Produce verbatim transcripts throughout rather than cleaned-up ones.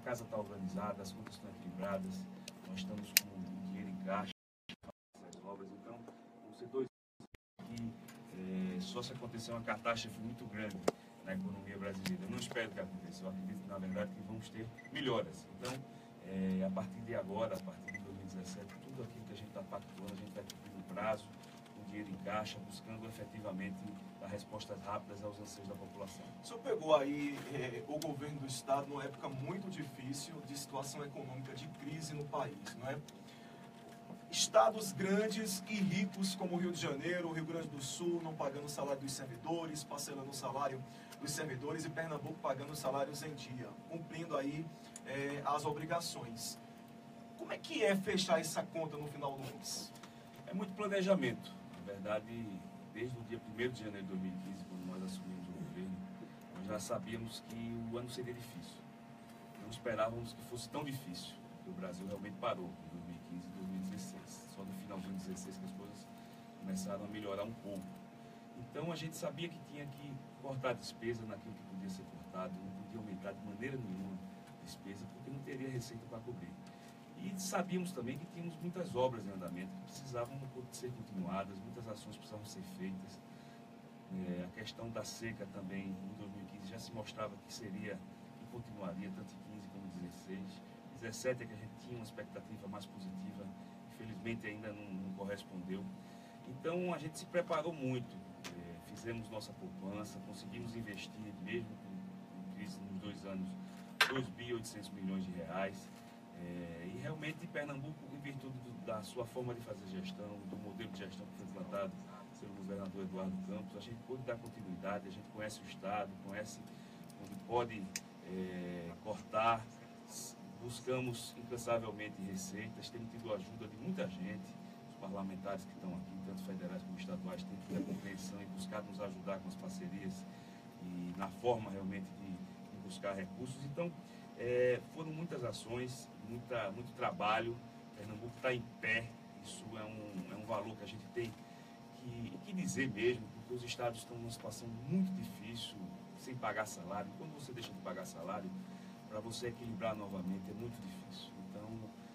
casa está organizada, as contas estão equilibradas, nós estamos com o dinheiro em caixa para essas obras. Então, vão ser dois anos que é, só se acontecer uma catástrofe muito grande na economia brasileira. Eu não espero que aconteça, eu acredito, na verdade, que vamos ter melhoras. Então, é, a partir de agora, a partir de dois mil e dezessete, tudo aquilo que a gente está pactuando, a gente vai cumprir no prazo, com dinheiro em caixa, buscando efetivamente dar respostas rápidas aos anseios da população. O senhor pegou aí eh, o governo do Estado numa época muito difícil de situação econômica, de crise no país, não é? Estados grandes e ricos como o Rio de Janeiro, o Rio Grande do Sul, não pagando o salário dos servidores, parcelando o salário dos servidores, e Pernambuco pagando os salários em dia, cumprindo aí eh, as obrigações. Como é que é fechar essa conta no final do mês? É muito planejamento. Na verdade, desde o dia primeiro de janeiro de dois mil e quinze, quando nós assumimos o governo, nós já sabíamos que o ano seria difícil. Não esperávamos que fosse tão difícil, porque o Brasil realmente parou em dois mil e quinze e dois mil e dezesseis. Só no final de dois mil e dezesseis que as coisas começaram a melhorar um pouco. Então a gente sabia que tinha que cortar despesa naquilo que podia ser cortado, não podia aumentar de maneira nenhuma a despesa, porque não teria receita para cobrir. E sabíamos também que tínhamos muitas obras em andamento que precisavam ser continuadas, muitas ações precisavam ser feitas. É, a questão da seca também, em dois mil e quinze, já se mostrava que seria, que continuaria, tanto em quinze como em dezesseis. dezessete é que a gente tinha uma expectativa mais positiva, infelizmente ainda não, não correspondeu. Então a gente se preparou muito, é, fizemos nossa poupança, conseguimos investir, mesmo com, com crise nos dois anos, dois bilhões e oitocentos milhões de reais. É, e realmente Pernambuco, em virtude do, da sua forma de fazer gestão, do modelo de gestão que foi implantado pelo governador Eduardo Campos, a gente pôde dar continuidade, a gente conhece o Estado, conhece onde pode é, cortar, buscamos incansavelmente receitas, temos tido a ajuda de muita gente, os parlamentares que estão aqui, tanto federais como estaduais, têm tido a compreensão e buscado nos ajudar com as parcerias e na forma realmente de, de buscar recursos. Então, É, foram muitas ações, muita, muito trabalho. Pernambuco está em pé, isso é um, é um valor que a gente tem que, que dizer mesmo, porque os estados estão numa situação muito difícil, sem pagar salário. Quando você deixa de pagar salário, para você equilibrar novamente é muito difícil. Então,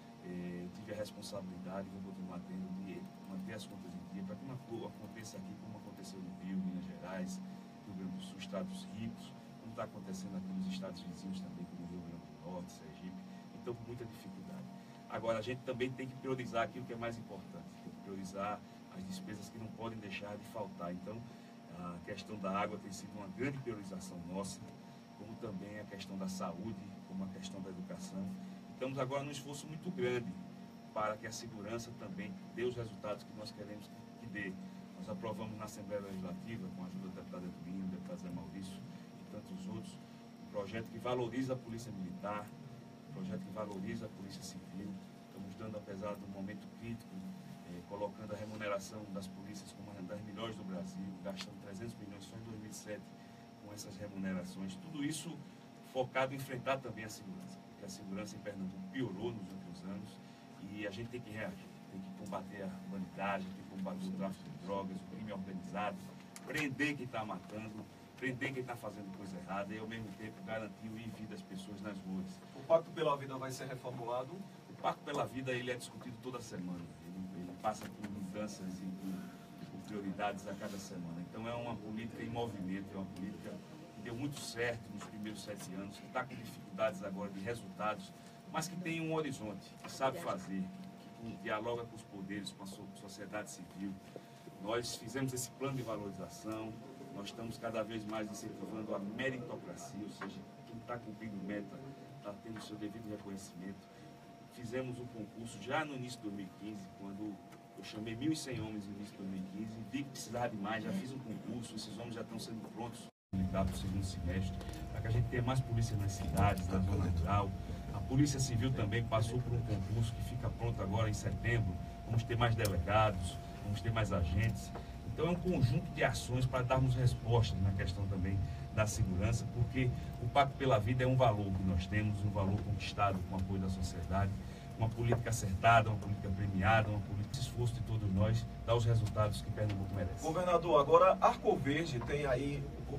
é, eu tive a responsabilidade, vou continuar tendo, de manter as contas em dia, para que não aconteça aqui como aconteceu no Rio, Minas Gerais, Rio Grande do Sul, estados ricos, como está acontecendo aqui nos estados vizinhos também, como Rio Grande do Norte, Sergipe, então com muita dificuldade. Agora, a gente também tem que priorizar aquilo que é mais importante, tem que priorizar as despesas que não podem deixar de faltar. Então, a questão da água tem sido uma grande priorização nossa, como também a questão da saúde, como a questão da educação. Estamos agora num esforço muito grande para que a segurança também dê os resultados que nós queremos que dê. Nós aprovamos na Assembleia Legislativa, com a ajuda do deputado Edwin, do deputado Zé Maurício e tantos outros, um projeto que valoriza a Polícia Militar, um projeto que valoriza a Polícia Civil. Estamos dando, apesar do momento crítico, eh, colocando a remuneração das polícias como uma das melhores do Brasil, gastando trezentos milhões só em dois mil e sete com essas remunerações. Tudo isso focado em enfrentar também a segurança, porque a segurança em Pernambuco piorou nos últimos anos e a gente tem que reagir, tem que combater a bandidagem, tem que combater o tráfico de drogas, o crime organizado, prender quem está matando, prender quem está fazendo coisa errada e, ao mesmo tempo, garantir o ir e vir das pessoas nas ruas. O Pacto pela Vida vai ser reformulado? O Pacto pela Vida ele é discutido toda semana. Ele, ele passa por mudanças e por, por prioridades a cada semana. Então, é uma política em movimento, é uma política que deu muito certo nos primeiros sete anos, que está com dificuldades agora de resultados, mas que tem um horizonte, que sabe fazer, que, que dialoga com os poderes, com a so, sociedade civil. Nós fizemos esse plano de valorização. Nós estamos cada vez mais incentivando a meritocracia, ou seja, quem está cumprindo meta está tendo o seu devido reconhecimento. Fizemos um concurso já no início de dois mil e quinze, quando eu chamei mil e cem homens no início de dois mil e quinze, vi que precisava de mais, já fiz um concurso, esses homens já estão sendo prontos para o segundo semestre, para que a gente tenha mais polícia nas cidades, na zona rural. A Polícia Civil também passou por um concurso que fica pronto agora em setembro. Vamos ter mais delegados, vamos ter mais agentes. Então é um conjunto de ações para darmos respostas na questão também da segurança, porque o Pacto pela Vida é um valor que nós temos, um valor conquistado com o apoio da sociedade, uma política acertada, uma política premiada, uma política de esforço de todos nós, dá os resultados que Pernambuco merece. Governador, agora Arco Verde tem aí o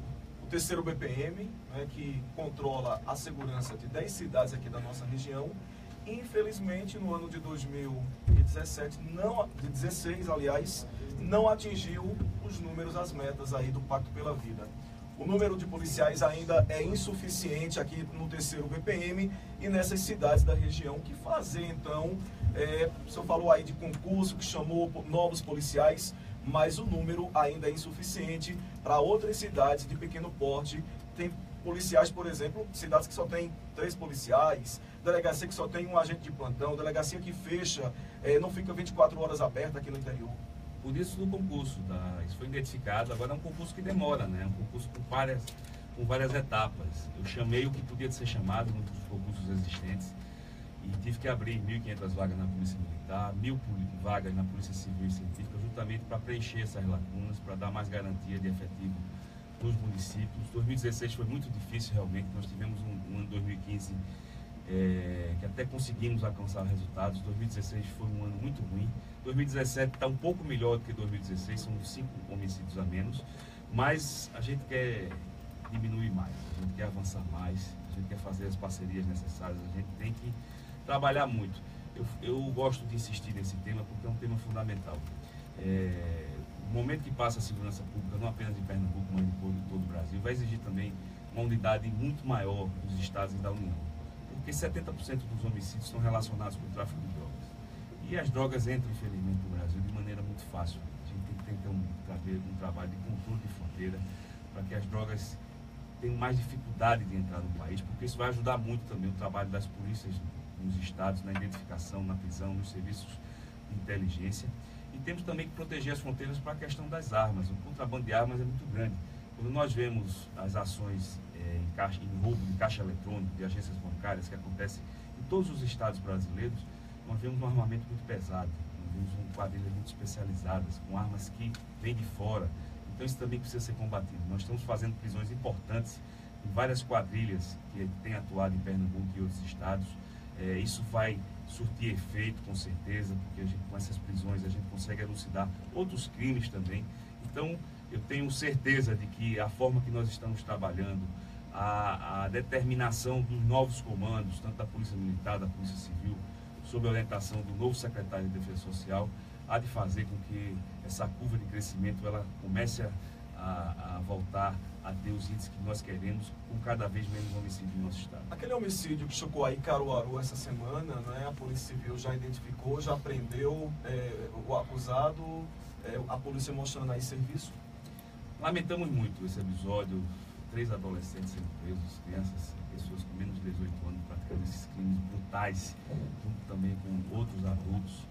terceiro B P M, né, que controla a segurança de dez cidades aqui da nossa região. Infelizmente, no ano de dois mil e dezessete, não, de dezesseis, aliás, não atingiu os números, as metas aí do Pacto pela Vida. O número de policiais ainda é insuficiente aqui no terceiro B P M e nessas cidades da região. O que fazer, então? É, o senhor falou aí de concurso que chamou novos policiais, mas o número ainda é insuficiente para outras cidades de pequeno porte. Tem policiais, por exemplo, cidades que só tem três policiais, delegacia que só tem um agente de plantão, delegacia que fecha, é, não fica vinte e quatro horas aberta aqui no interior. Por isso do concurso, tá? Isso foi identificado, agora é um concurso que demora, né? É um concurso com várias, com várias etapas. Eu chamei o que podia ser chamado nos concursos existentes e tive que abrir mil e quinhentas vagas na Polícia Militar, mil vagas na Polícia Civil e Científica, justamente para preencher essas lacunas, para dar mais garantia de efetivo nos municípios. dois mil e dezesseis foi muito difícil realmente, nós tivemos um, um ano dois mil e quinze é, que até conseguimos alcançar resultados. dois mil e dezesseis foi um ano muito ruim. dois mil e dezessete está um pouco melhor do que dois mil e dezesseis, são cinco homicídios a menos, mas a gente quer diminuir mais, a gente quer avançar mais, a gente quer fazer as parcerias necessárias, a gente tem que trabalhar muito. Eu, eu gosto de insistir nesse tema porque é um tema fundamental. É, o momento que passa a segurança pública, não apenas em Pernambuco, mas em todo, todo o Brasil, vai exigir também uma unidade muito maior dos estados e da União. Porque setenta por cento dos homicídios estão relacionados com o tráfico de drogas. E as drogas entram, infelizmente, no Brasil de maneira muito fácil. A gente tem que ter um, um trabalho de controle de fronteira para que as drogas tenham mais dificuldade de entrar no país, porque isso vai ajudar muito também o trabalho das polícias nos estados, na identificação, na prisão, nos serviços de inteligência. E temos também que proteger as fronteiras para a questão das armas. O contrabando de armas é muito grande. Quando nós vemos as ações é, em, caixa, em roubo de caixa eletrônico, de agências bancárias, que acontecem em todos os estados brasileiros, nós vemos um armamento muito pesado, nós vemos um quadrilhas muito especializadas, com armas que vêm de fora. Então isso também precisa ser combatido. Nós estamos fazendo prisões importantes em várias quadrilhas que têm atuado em Pernambuco e outros estados. É, isso vai surtir efeito, com certeza, porque a gente, com essas prisões a gente consegue elucidar outros crimes também. Então, eu tenho certeza de que a forma que nós estamos trabalhando, a, a determinação dos novos comandos, tanto da Polícia Militar, da Polícia Civil, sob a orientação do novo secretário de Defesa Social, há de fazer com que essa curva de crescimento ela comece a, a, a voltar a ter os índices que nós queremos, com cada vez menos homicídio no nosso estado. Aquele homicídio que chocou aí Caruaru essa semana, né, a Polícia Civil já identificou, já prendeu é, o acusado, é, a polícia mostrando aí serviço? Lamentamos muito esse episódio, três adolescentes sendo presos, crianças, pessoas com menos de dezoito anos praticando esses crimes brutais, junto também com outros adultos.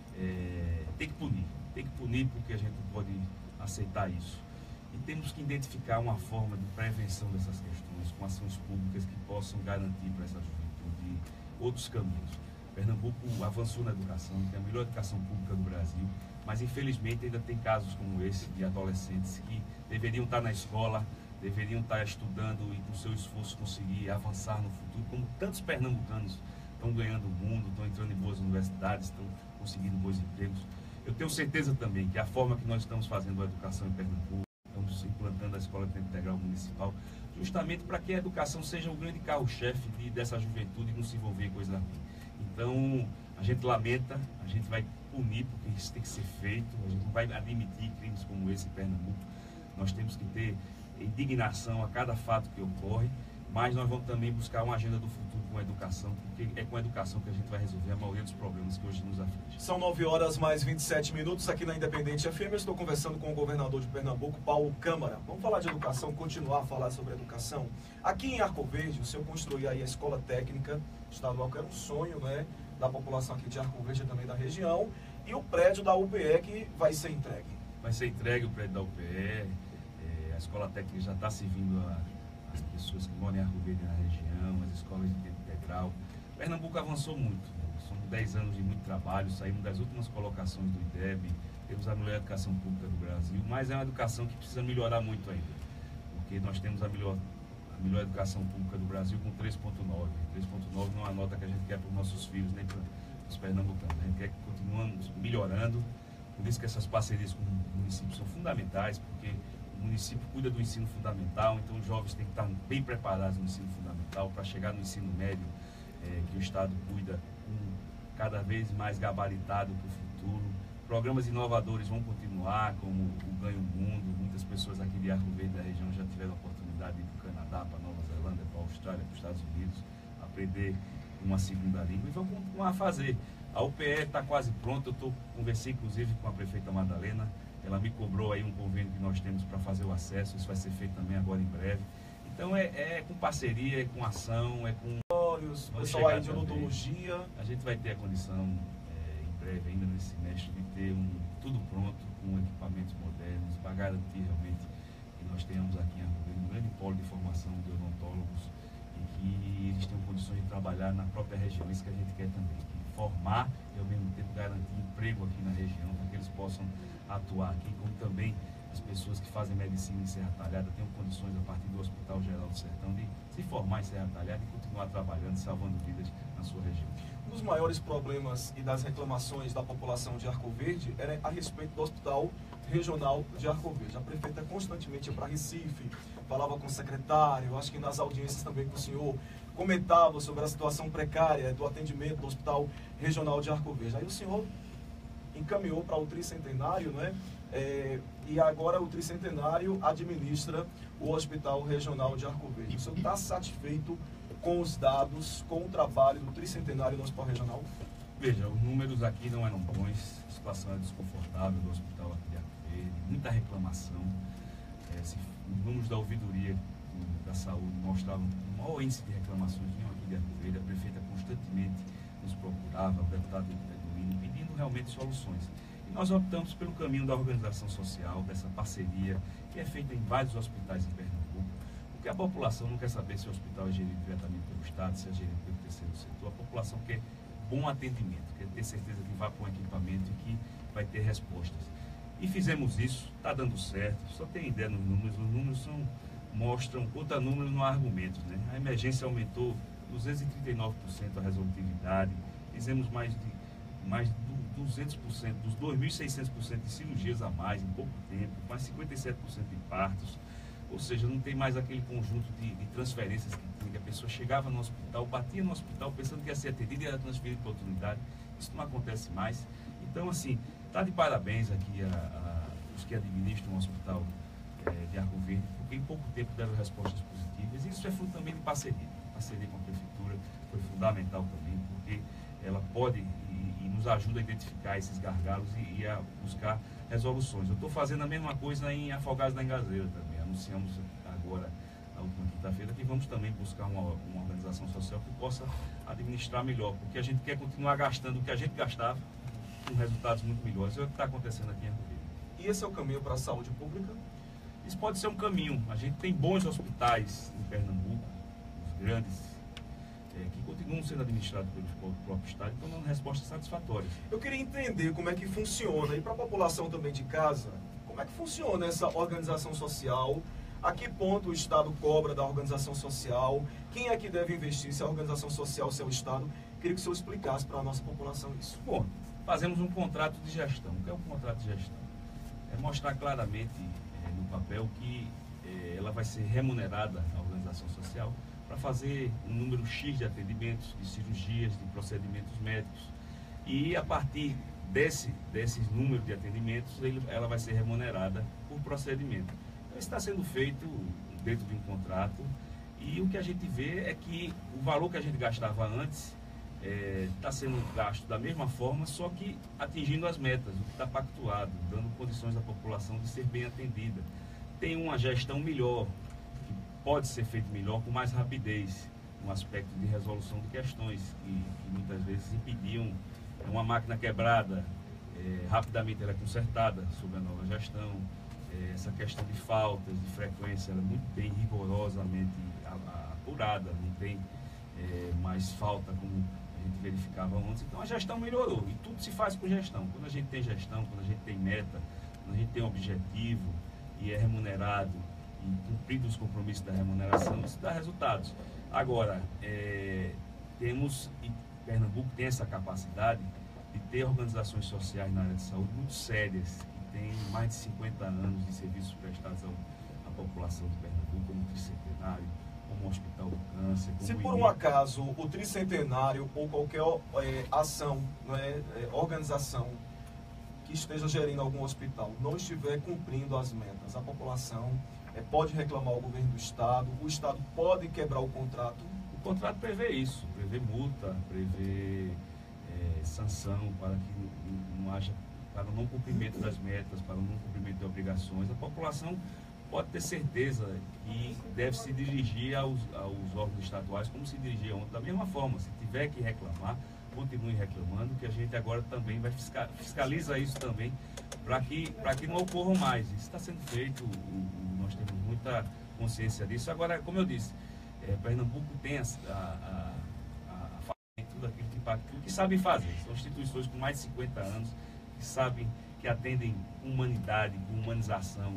É, tem que punir, tem que punir porque a gente não pode aceitar isso. E temos que identificar uma forma de prevenção dessas questões, com ações públicas que possam garantir para essa juventude outros caminhos. Pernambuco avançou na educação, tem a melhor educação pública do Brasil, mas infelizmente ainda tem casos como esse de adolescentes que deveriam estar na escola, deveriam estar estudando e com seu esforço conseguir avançar no futuro, como tantos pernambucanos estão ganhando o mundo, estão entrando em boas universidades, estão conseguindo bons empregos. Eu tenho certeza também que a forma que nós estamos fazendo a educação em Pernambuco, estamos implantando a Escola de Tempo Integral Municipal, justamente para que a educação seja o grande carro-chefe de, dessa juventude e não se envolver em coisa ruim. Então, a gente lamenta, a gente vai punir, porque isso tem que ser feito, a gente não vai admitir crimes como esse em Pernambuco. Nós temos que ter indignação a cada fato que ocorre, mas nós vamos também buscar uma agenda do futuro com a educação, porque é com a educação que a gente vai resolver a maioria dos problemas que hoje nos afligem. São nove horas mais vinte e sete minutos aqui na Independente F M. Eu estou conversando com o governador de Pernambuco, Paulo Câmara. Vamos falar de educação, continuar a falar sobre educação. Aqui em Arco Verde, o senhor construiu aí a escola técnica estadual, que era um sonho, né, da população aqui de Arco Verde e também da região, e o prédio da U P E que vai ser entregue. Vai ser entregue o prédio da U P E, é, a escola técnica já está servindo a as pessoas que moram em Arco Verde na região, as escolas de tempo integral. Pernambuco avançou muito, né? São dez anos de muito trabalho, saímos das últimas colocações do I D E B, temos a melhor educação pública do Brasil, mas é uma educação que precisa melhorar muito ainda, porque nós temos a melhor, a melhor educação pública do Brasil com três ponto nove. três ponto nove não é uma nota que a gente quer para os nossos filhos, nem para os pernambucanos. A gente quer que continuemos melhorando, por isso que essas parcerias com os municípios são fundamentais, porque o município cuida do ensino fundamental, então os jovens têm que estar bem preparados no ensino fundamental para chegar no ensino médio, é, que o Estado cuida com cada vez mais gabaritado para o futuro. Programas inovadores vão continuar, como o Ganho Mundo. Muitas pessoas aqui de Arco Verde da região já tiveram a oportunidade de ir para o Canadá, para a Nova Zelândia, para a Austrália, para os Estados Unidos, aprender uma segunda língua, e vão continuar a fazer. A U P E está quase pronta. Eu tô, conversei inclusive com a prefeita Madalena, ela me cobrou aí um convênio que nós temos para fazer o acesso, isso vai ser feito também agora em breve. Então é, é com parceria, é com ação, é com... O pessoal aí de odontologia. A gente vai ter a condição, é, em breve, ainda nesse semestre, de ter um, tudo pronto, com equipamentos modernos, para garantir realmente que nós tenhamos aqui em Arco Verde um grande polo de formação de odontólogos e que eles tenham condições de trabalhar na própria região. Isso que a gente quer também, que formar e ao mesmo tempo garantir emprego aqui na região, para que eles possam atuar aqui, como também as pessoas que fazem medicina em Serra Talhada tenham condições, a partir do Hospital Geral do Sertão, de se formar em Serra Talhada e continuar trabalhando, salvando vidas na sua região. Um dos maiores problemas e das reclamações da população de Arco Verde era a respeito do Hospital Regional de Arco Verde. A prefeita constantemente ia para Recife, falava com o secretário, acho que nas audiências também com o senhor, comentava sobre a situação precária do atendimento do Hospital Regional de Arco Verde. Aí o senhor encaminhou para o Tricentenário, não é? É, e agora o Tricentenário administra o Hospital Regional de Arco Verde. O senhor está satisfeito com os dados, com o trabalho do Tricentenário no Hospital Regional? Veja, os números aqui não eram bons, a situação é desconfortável do hospital aqui de Arco Verde, muita reclamação. É, se, os números da ouvidoria da saúde mostravam um maior índice de reclamações vinham aqui de Arco Verde. A prefeita constantemente nos procurava, o deputado Eduino, pedindo realmente soluções. E nós optamos pelo caminho da organização social, dessa parceria, que é feita em vários hospitais em Pernambuco, porque a população não quer saber se o hospital é gerido diretamente pelo Estado, se é gerido pelo terceiro setor. A população quer bom atendimento, quer ter certeza que vai para um equipamento e que vai ter respostas. E fizemos isso, está dando certo, só tem ideia nos números, os números são, mostram, conta números não há argumentos, né? A emergência aumentou duzentos e trinta e nove por cento a resolutividade, fizemos mais de, mais de duzentos por cento, dos dois mil e seiscentos por cento de cirurgias a mais em pouco tempo, mais cinquenta e sete por cento de partos, ou seja, não tem mais aquele conjunto de, de transferências que tinha, que a pessoa chegava no hospital, batia no hospital pensando que ia ser atendida e era transferida para outra unidade. Isso não acontece mais. Então, assim, está de parabéns aqui a, a, os que administram o hospital é, de Arco Verde, porque em pouco tempo deram respostas positivas. E isso é fruto também de parceria. Parceria com a prefeitura foi fundamental também, porque ela pode e, e nos ajuda a identificar esses gargalos e, e a buscar resoluções. Eu estou fazendo a mesma coisa em Afogados da Engazeira também. Anunciamos agora, na última quinta-feira, que vamos também buscar uma, uma organização social que possa administrar melhor, porque a gente quer continuar gastando o que a gente gastava com resultados muito melhores. É o que está acontecendo aqui em Arco Verde. E esse é o caminho para a saúde pública? Isso pode ser um caminho. A gente tem bons hospitais em Pernambuco, os grandes, é, que continuam sendo administrados pelo próprio Estado, então dando respostas satisfatórias. Eu queria entender como é que funciona, e para a população também de casa, como é que funciona essa organização social? A que ponto o Estado cobra da organização social? Quem é que deve investir? Se a organização social, se é o Estado? Queria que o senhor explicasse para a nossa população isso. Bom, fazemos um contrato de gestão. O que é um contrato de gestão? É mostrar claramente é, no papel que é, ela vai ser remunerada, a organização social, para fazer um número X de atendimentos, de cirurgias, de procedimentos médicos. E a partir desse, desses números de atendimentos, ele, ela vai ser remunerada por procedimento. Então, isso está sendo feito dentro de um contrato e o que a gente vê é que o valor que a gente gastava antes está é, sendo gasto da mesma forma, só que atingindo as metas, o que está pactuado, dando condições à população de ser bem atendida. Tem uma gestão melhor, que pode ser feito melhor, com mais rapidez, no aspecto de resolução de questões que, que muitas vezes impediam uma máquina quebrada, é, rapidamente ela é consertada sob a nova gestão. É, essa questão de faltas, de frequência, ela é muito bem rigorosamente apurada, não tem é, mais falta como a gente verificava antes. Então a gestão melhorou e tudo se faz com gestão. Quando a gente tem gestão, quando a gente tem meta, quando a gente tem um objetivo e é remunerado e cumprido os compromissos da remuneração, isso dá resultados. Agora, é, temos, e Pernambuco tem essa capacidade de ter organizações sociais na área de saúde muito sérias, que tem mais de cinquenta anos de serviços prestados ao, à população de Pernambuco, como o Tricentenário, como o Hospital do Câncer. Como Se o por um acaso o Tricentenário ou qualquer é, ação, não é, é, organização que esteja gerindo algum hospital não estiver cumprindo as metas, a população é, pode reclamar ao governo do Estado, o Estado pode quebrar o contrato. O contrato prevê isso, prevê multa, prevê é, sanção para que não, não haja, para o não cumprimento das metas, para o não cumprimento de obrigações. A população pode ter certeza que deve se dirigir aos, aos órgãos estaduais como se dirigia ontem, da mesma forma. Se tiver que reclamar, continue reclamando, que a gente agora também vai fiscal, fiscaliza isso também, para que, para que não ocorram mais. Isso está sendo feito, o, o, nós temos muita consciência disso. Agora, como eu disse, é, Pernambuco tem a, a, a, a tudo aquilo que, tudo que sabem fazer. São instituições com mais de cinquenta anos, que sabem, que atendem com humanidade, com humanização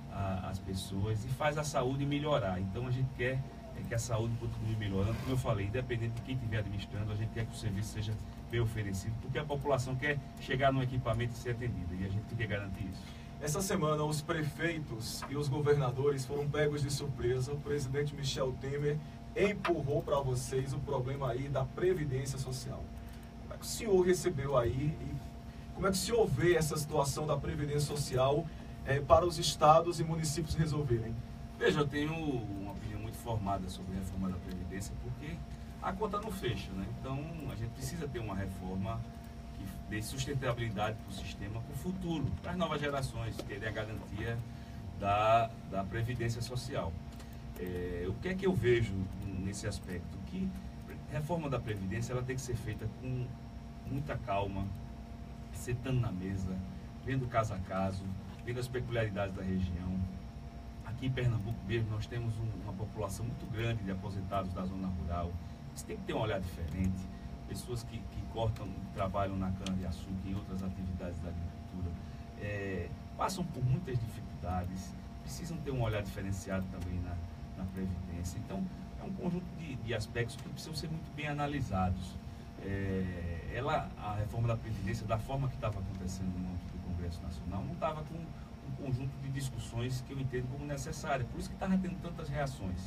as pessoas e faz a saúde melhorar. Então a gente quer é, que a saúde continue melhorando, como eu falei, independente de quem estiver administrando, a gente quer que o serviço seja bem oferecido, porque a população quer chegar no equipamento e ser atendida, e a gente tem que garantir isso. Essa semana os prefeitos e os governadores foram pegos de surpresa. O presidente Michel Temer empurrou para vocês o problema aí da Previdência Social. Como é que o senhor recebeu aí e como é que o senhor vê essa situação da Previdência Social É, para os estados e municípios resolverem? Veja, eu tenho uma opinião muito formada sobre a reforma da Previdência, porque a conta não fecha, né? Então, a gente precisa ter uma reforma que dê sustentabilidade para o sistema, para o futuro, para as novas gerações, terem a garantia da, da Previdência Social. É, o que é que eu vejo nesse aspecto? Que a reforma da Previdência ela tem que ser feita com muita calma, sentando na mesa, vendo caso a caso, vendo as peculiaridades da região. Aqui em Pernambuco mesmo nós temos um, uma população muito grande de aposentados da zona rural. Isso tem que ter um olhar diferente. Pessoas que, que cortam, trabalham na cana-de-açúcar e em outras atividades da agricultura, é, passam por muitas dificuldades, precisam ter um olhar diferenciado também na, na Previdência. Então, é um conjunto de, de aspectos que precisam ser muito bem analisados. É, ela, a reforma da Previdência, da forma que estava acontecendo no âmbito do Congresso Nacional, não estava com um conjunto de discussões que eu entendo como necessária, por isso que estava tendo tantas reações.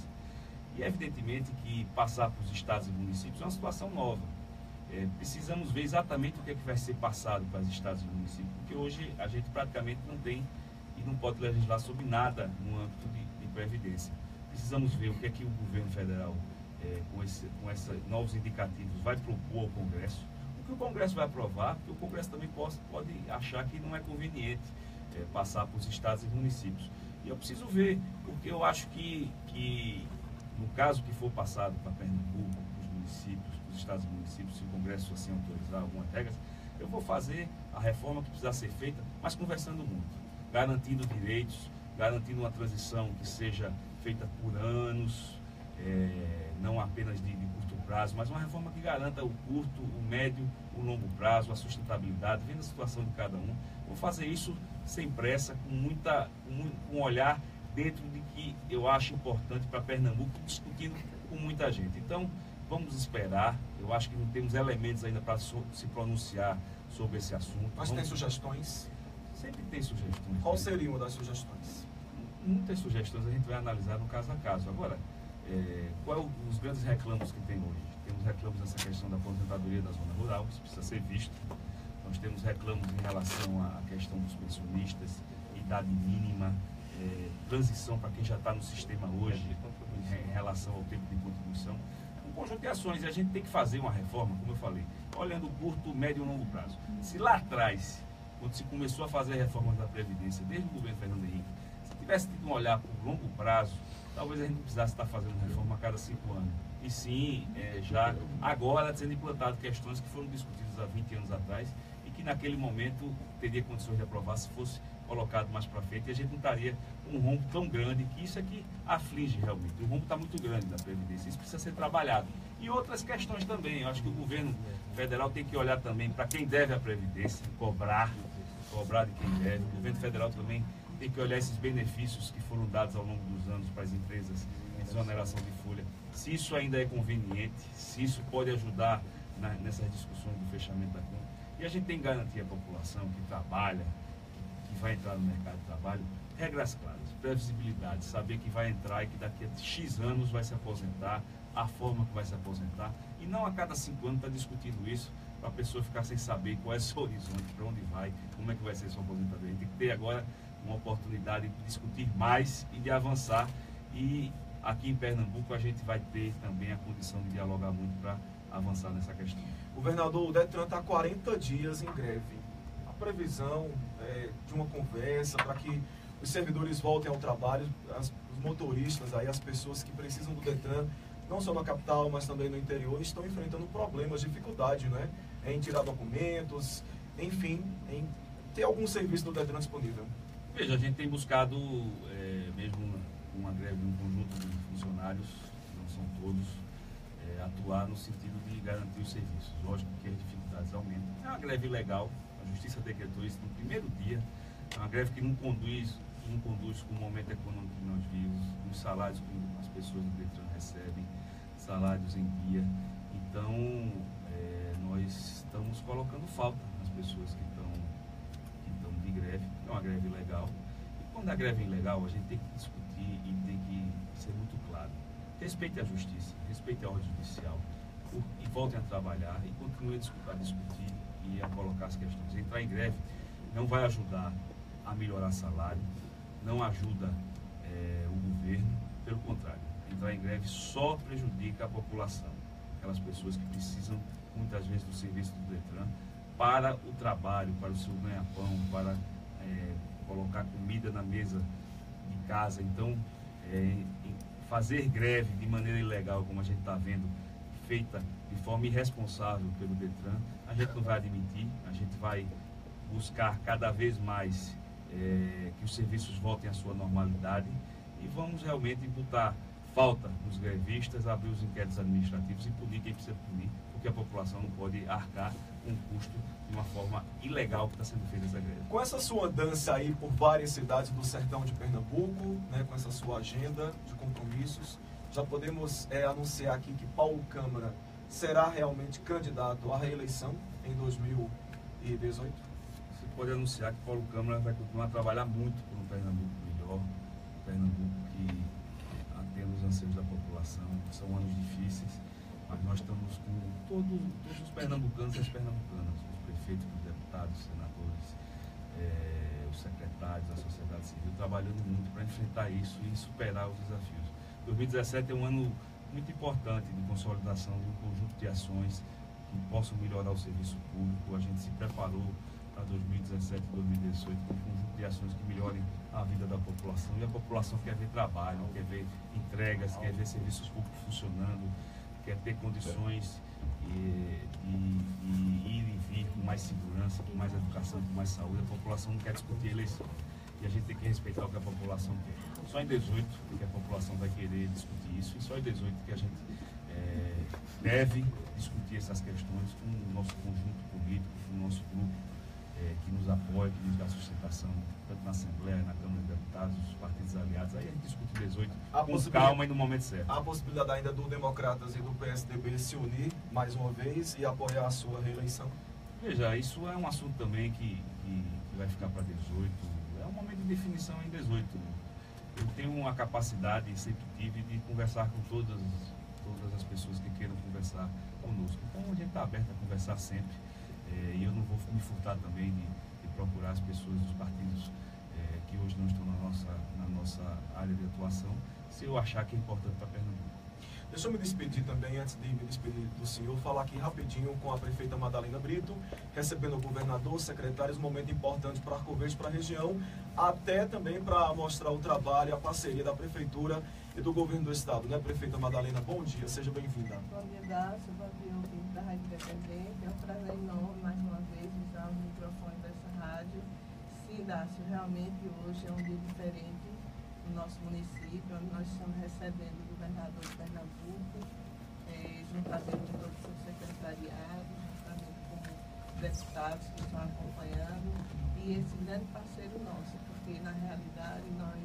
E evidentemente que passar para os estados e municípios é uma situação nova. É, precisamos ver exatamente o que é que vai ser passado para os estados e municípios, porque hoje a gente praticamente não tem e não pode legislar sobre nada no âmbito de, de Previdência. Precisamos ver o que é que o governo federal, É, com, esse, com esses novos indicativos, vai propor ao Congresso, o que o Congresso vai aprovar, porque o Congresso também pode, pode achar que não é conveniente é, passar para os estados e municípios. E eu preciso ver, porque eu acho que, que no caso que for passado para Pernambuco, para os municípios, para os estados e municípios, se o Congresso assim autorizar algumas regras, eu vou fazer a reforma que precisar ser feita, mas conversando muito, garantindo direitos, garantindo uma transição que seja feita por anos, É, não apenas de, de curto prazo, mas uma reforma que garanta o curto, o médio, o longo prazo, a sustentabilidade, vendo a situação de cada um. Vou fazer isso sem pressa, com, muita, com um olhar dentro de que eu acho importante para Pernambuco, discutindo com muita gente. Então, vamos esperar. Eu acho que não temos elementos ainda para so, se pronunciar sobre esse assunto. Mas vamos... tem sugestões? Sempre tem sugestões. Qual seria uma das sugestões? Muitas sugestões a gente vai analisar no caso a caso. Agora, É, quais é os grandes reclamos que tem hoje? Temos reclamos nessa questão da aposentadoria da zona rural, isso precisa ser visto. Nós temos reclamos em relação à questão dos pensionistas, idade mínima, é, transição para quem já está no sistema hoje, em, em relação ao tempo de contribuição. Um conjunto de ações, e a gente tem que fazer uma reforma, como eu falei, olhando o curto, médio e longo prazo. Se lá atrás, quando se começou a fazer a reforma da Previdência, desde o governo Fernando Henrique, se tivesse tido um olhar por longo prazo, talvez a gente não precisasse estar fazendo reforma a cada cinco anos. E sim, é, já agora sendo implantado questões que foram discutidas há vinte anos atrás e que naquele momento teria condições de aprovar se fosse colocado mais para frente, e a gente não estaria com um rombo tão grande, que isso é que aflige realmente. O rombo está muito grande da Previdência, isso precisa ser trabalhado. E outras questões também, eu acho que o governo federal tem que olhar também para quem deve a Previdência, cobrar, cobrar de quem deve. O governo federal também tem que olhar esses benefícios que foram dados ao longo dos anos para as empresas em desoneração de folha, se isso ainda é conveniente, se isso pode ajudar na, nessas discussões do fechamento da conta. E a gente tem que garantir a população que trabalha, que vai entrar no mercado de trabalho, regras claras, previsibilidade, saber que vai entrar e que daqui a X anos vai se aposentar, a forma que vai se aposentar, e não a cada cinco anos estar discutindo isso, para a pessoa ficar sem saber qual é o seu horizonte, para onde vai, como é que vai ser a sua aposentadoria. Tem que ter agora uma oportunidade de discutir mais e de avançar, e aqui em Pernambuco a gente vai ter também a condição de dialogar muito para avançar nessa questão. Governador, o Detran está há quarenta dias em greve. A previsão é, de uma conversa para que os servidores voltem ao trabalho, as, os motoristas, aí, as pessoas que precisam do Detran, não só na capital, mas também no interior, estão enfrentando problemas, dificuldade, né, em tirar documentos, enfim, em ter algum serviço do Detran disponível. Veja, a gente tem buscado, é, mesmo uma greve de um conjunto de funcionários, não são todos, é, atuar no sentido de garantir os serviços. Lógico que as dificuldades aumentam. É uma greve legal, a Justiça decretou isso no primeiro dia. É uma greve que não conduz, não conduz com o momento econômico que nós vivemos, os salários que as pessoas do Detran recebem, salários em dia. Então, é, nós estamos colocando falta nas pessoas que estão, que estão de greve. É uma greve legal. E quando a greve é ilegal, a gente tem que discutir e tem que ser muito claro. Respeite a justiça, respeite a ordem judicial e voltem a trabalhar e continuem a discutir, a discutir e a colocar as questões. Entrar em greve não vai ajudar a melhorar salário, não ajuda é, o governo, pelo contrário, entrar em greve só prejudica a população, aquelas pessoas que precisam muitas vezes do serviço do Detran para o trabalho, para o seu ganha-pão, para é, colocar comida na mesa de casa. Então, é, fazer greve de maneira ilegal, como a gente está vendo, feita de forma irresponsável pelo Detran, a gente não vai admitir, a gente vai buscar cada vez mais é, que os serviços voltem à sua normalidade e vamos realmente botar falta nos grevistas, abrir os inquéritos administrativos e punir quem precisa punir, porque a população não pode arcar com o custo de uma forma ilegal que está sendo feita essa greve. Com essa sua dança aí por várias cidades do sertão de Pernambuco, né, com essa sua agenda de compromissos, já podemos é, anunciar aqui que Paulo Câmara será realmente candidato à reeleição em dois mil e dezoito? Você pode anunciar que Paulo Câmara vai continuar a trabalhar muito por um Pernambuco melhor, um Pernambuco que atenda os anseios da população. São anos difíceis, mas nós estamos com todos, todos os pernambucanos e as pernambucanas, os prefeitos, os deputados, os senadores, é, os secretários, a sociedade civil, trabalhando muito para enfrentar isso e superar os desafios. dois mil e dezessete é um ano muito importante de consolidação de um conjunto de ações que possam melhorar o serviço público. A gente se preparou para dois mil e dezessete e dois mil e dezoito com um conjunto de ações que melhorem a vida da população. E a população quer ver trabalho, quer ver entregas, quer ver serviços públicos funcionando, quer ter condições de, de, de ir e vir com mais segurança, com mais educação, com mais saúde. A população não quer discutir eleição. E a gente tem que respeitar o que a população quer. Só em dezoito que a população vai querer discutir isso, e só em dezoito que a gente é, deve discutir essas questões com o nosso conjunto político, com o nosso grupo é, que nos apoia, que nos dá sustentação, tanto na Assembleia, na Câmara de Deputados, os partidos aliados. Aí a gente discute em dezoito a com calma e no momento certo. Há a possibilidade ainda do Democratas e do P S D B se unir mais uma vez e apoiar a sua reeleição? Veja, isso é um assunto também que, que, que vai ficar para dezoito. É um momento de definição em dezoito. Eu tenho uma capacidade, sempre tive, de conversar com todas, todas as pessoas que queiram conversar conosco. Então a gente está aberto a conversar sempre. É, e eu não vou me furtar também de, de procurar as pessoas dos partidos é, que hoje não estão na nossa, na nossa área de atuação, se eu achar que é importante para Pernambuco. Deixa eu me despedir também, antes de me despedir do senhor, falar aqui rapidinho com a prefeita Madalena Brito, recebendo o governador, secretários, um momento importante para Arco Verde, para a região, até também para mostrar o trabalho, a parceria da prefeitura e do governo do estado, né, prefeita Madalena? Bom dia, seja bem-vinda. Bom dia, Dácio, bom dia, ouvinte da Rádio Independente. É um prazer enorme, mais uma vez, usar o microfone dessa rádio. Sim, Dácio, realmente hoje é um dia diferente no nosso município, onde nós estamos recebendo o governador de Pernambuco, eh, juntamente com todo o seu secretariado, juntamente com deputados que estão acompanhando, e esse grande parceiro nosso, porque na realidade nós,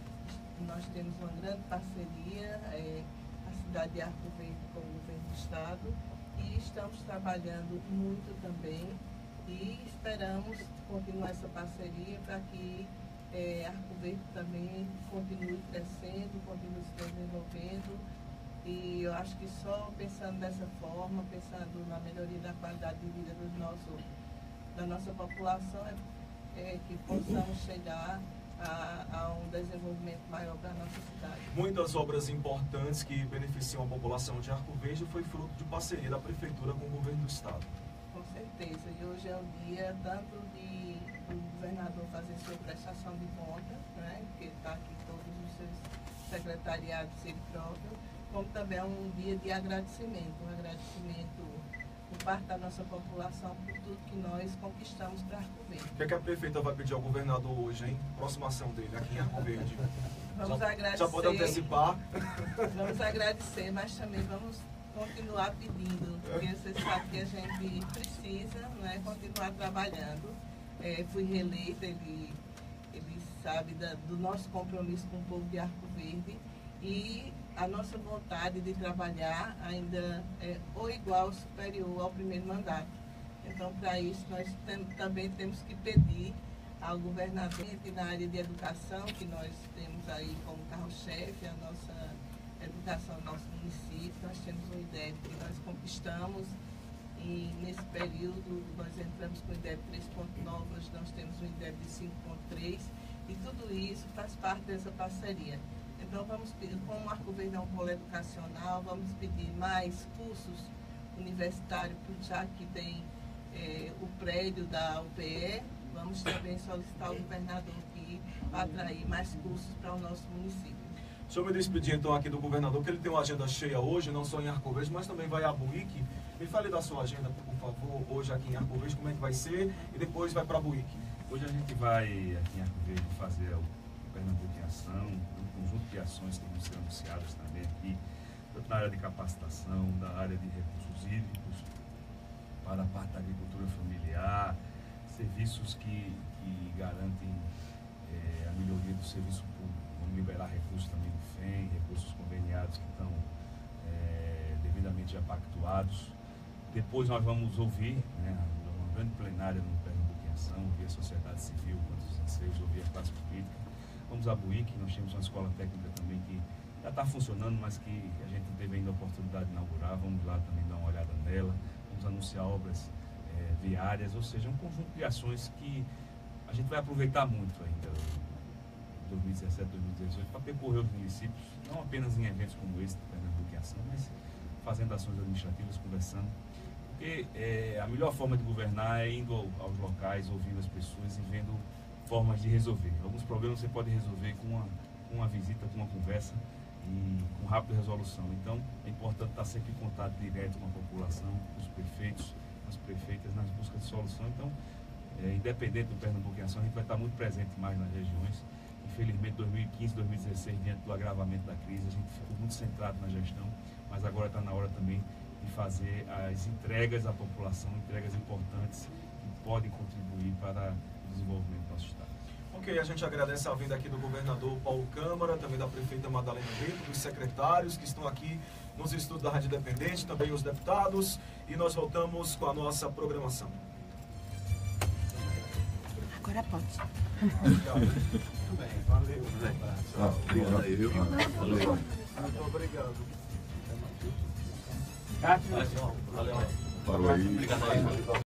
nós temos uma grande parceria, eh, a cidade de Arco Verde com o governo do estado, e estamos trabalhando muito também e esperamos continuar essa parceria para que é, Arco Verde também continue crescendo, continue se desenvolvendo. E eu acho que só pensando dessa forma, pensando na melhoria da qualidade de vida dos nossos, da nossa população, é, é que possamos chegar a, a um desenvolvimento maior para a nossa cidade. Muitas obras importantes que beneficiam a população de Arco Verde foi fruto de parceria da Prefeitura com o Governo do Estado. Com certeza. E hoje é o dia tanto de o governador fazer sua prestação de contas, né, porque está aqui todos os seus secretariados ele próprio, como também é um dia de agradecimento, um agradecimento por parte da nossa população por tudo que nós conquistamos para Arco Verde. O que, é que a prefeita vai pedir ao governador hoje, hein? Próxima ação dele aqui em Arco Verde. Vamos já, agradecer. Já pode antecipar. Vamos agradecer, mas também vamos continuar pedindo, porque você sabe que a gente precisa, né, continuar trabalhando. É, fui reeleita, ele, ele sabe da, do nosso compromisso com o povo de Arco Verde e a nossa vontade de trabalhar ainda é ou igual ou superior ao primeiro mandato. Então, para isso, nós tem, também temos que pedir ao governador na área de educação, que nós temos aí como carro-chefe, a nossa educação do nosso município. Nós temos um I D E B que nós conquistamos e nesse período nós entramos com o I D E B três ponto nove, hoje nós temos um I D E B de cinco ponto três e tudo isso faz parte dessa parceria. Então, vamos pedir, como o Arco Verde é um polo educacional, vamos pedir mais cursos universitários, já que tem é, o prédio da U P E, vamos também solicitar ao governador aqui para atrair mais cursos para o nosso município. Deixa eu me despedir então aqui do governador, que ele tem uma agenda cheia hoje, não só em Arco Verde, mas também vai a Buíque. Me fale da sua agenda, por favor, hoje aqui em Arco Verde, como é que vai ser, e depois vai para Buíque. Hoje a gente vai aqui em Arco Verde fazer o Pernambuco em Ação, um conjunto de ações que vão ser anunciadas também aqui, tanto na área de capacitação, da área de recursos hídricos, para a parte da agricultura familiar, serviços que, que garantem é, a melhoria do serviço público. Vamos liberar recursos também do F E M, recursos conveniados que estão é, devidamente já pactuados. Depois nós vamos ouvir, né, uma grande plenária no Pernambuco em Ação, ouvir a sociedade civil, quantos anseios, ouvir a classe política. Vamos a Buíque, nós temos uma escola técnica também que já está funcionando, mas que a gente teve ainda a oportunidade de inaugurar. Vamos lá também dar uma olhada nela. Vamos anunciar obras é, viárias, ou seja, um conjunto de ações que a gente vai aproveitar muito ainda em dois mil e dezessete, dois mil e dezoito, para percorrer os municípios, não apenas em eventos como esse do Pernambuco em Ação, mas fazendo ações administrativas, conversando. Porque é, a melhor forma de governar é indo ao, aos locais, ouvindo as pessoas e vendo formas de resolver. Alguns problemas você pode resolver com uma, com uma visita, com uma conversa e com rápida resolução. Então, é importante estar sempre em contato direto com a população, com os prefeitos, as prefeitas, nas buscas de solução. Então, é, independente do Pernambuco em Ação, a gente vai estar muito presente mais nas regiões. Infelizmente, dois mil e quinze, dois mil e dezesseis, diante do agravamento da crise, a gente ficou muito centrado na gestão, mas agora está na hora também de fazer as entregas à população, entregas importantes que podem contribuir para o desenvolvimento do nosso Estado. Ok, a gente agradece a vinda aqui do governador Paulo Câmara, também da prefeita Madalena Brito, dos secretários que estão aqui nos estudos da Rádio Independente, também os deputados, e nós voltamos com a nossa programação. Agora pode. Obrigado. Muito bem, valeu. Ah, obrigado aí, viu? Valeu. Muito obrigado. Valeu aí. Obrigado aí.